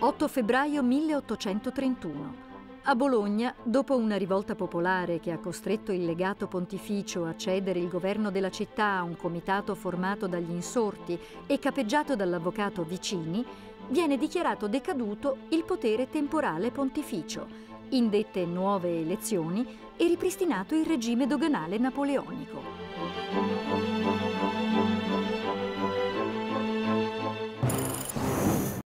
8 febbraio 1831. A Bologna, dopo una rivolta popolare che ha costretto il legato pontificio a cedere il governo della città a un comitato formato dagli insorti e capeggiato dall'avvocato Vicini, viene dichiarato decaduto il potere temporale pontificio, indette nuove elezioni e ripristinato il regime doganale napoleonico.